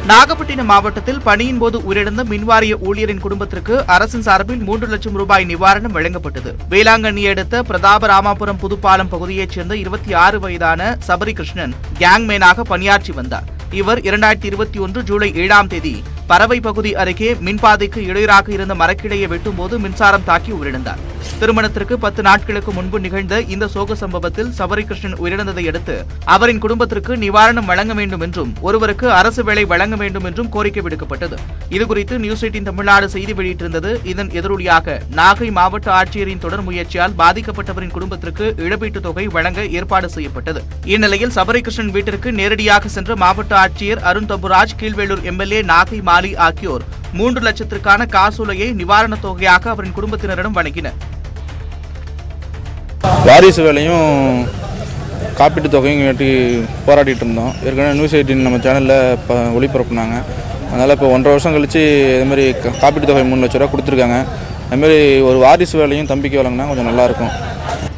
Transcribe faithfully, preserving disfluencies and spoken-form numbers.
நாகப்பட்டினம் மாவட்டத்தில் பணியின் போது உயிரிழந்த மின்வாரிய ஊழியரின் குடும்பத்திற்கு அரசின் சார்பில் மூன்று லட்சம் ரூபாய் நிவாரணம் வழங்கப்பட்டது. வேளாங்கண்ணியை அடுத்த பிரதாபராமாபுரம் புதுப்பாலம் பகுதியைச் சேர்ந்த இருபத்தி ஆறு வயதான சபரி கிருஷ்ணன் கேங்மேனாக பணியாற்றி வந்தார். இவர் இரண்டாயிரத்தி இருபத்தி ஒன்று ஜூலை ஏழாம் தேதி பறவை பகுதி அருகே மின்பாதைக்கு இடையூறாக இருந்த மரக்கிளையை வெட்டும்போது மின்சாரம் தாக்கி உயிரிழந்தார். திருமணத்திற்கு பத்து நாட்களுக்கு முன்பு நிகழ்ந்த இந்த சோக சம்பவத்தில் சபரி கிருஷ்ணன் உயிரிழந்ததை அடுத்து அவரின் குடும்பத்திற்கு நிவாரணம் வழங்க வேண்டும் என்றும் ஒருவருக்கு அரசு வேலை வழங்க வேண்டும் என்றும் கோரிக்கை விடுக்கப்பட்டது. இதுகுறித்து நியூஸ் எயிட்டீன் தமிழ்நாடு செய்தி வெளியிட்டிருந்தது. இதன் எதிரொலியாக நாகை மாவட்ட ஆட்சியரின் தொடர் முயற்சியால் பாதிக்கப்பட்டவரின் குடும்பத்திற்கு இழப்பீட்டுத் தொகை வழங்க ஏற்பாடு செய்யப்பட்டது. இந்நிலையில் சபரி கிருஷ்ணன் வீட்டிற்கு நேரடியாக சென்ற மாவட்ட ஆட்சியர் அருண் தம்புராஜ், கீழ்வேளூர் எம்எல்ஏ நாகை மாலி ஆகியோர் மூன்று லட்சத்திற்கான காசோலையை நிவாரணத் தொகையாக அவரின் குடும்பத்தினரிடம் வழங்கினர். வாரிசு வேலையும் காப்பீட்டு தொகையும் கேட்டு போராடிட்டு இருந்தோம். ஏற்கனவே நியூஸ் எயிட்டீன் நம்ம சேனலில் இப்போ ஒளிபரப்புனாங்க. அதனால் இப்போ ஒன்றரை வருஷம் கழித்து இதுமாதிரி காப்பீட்டு தொகை மூணு லட்ச ரூபா கொடுத்துருக்காங்க. அதுமாரி ஒரு வாரிசு வேலையும் தம்பிக்கு வழங்கினா கொஞ்சம் நல்லாயிருக்கும்.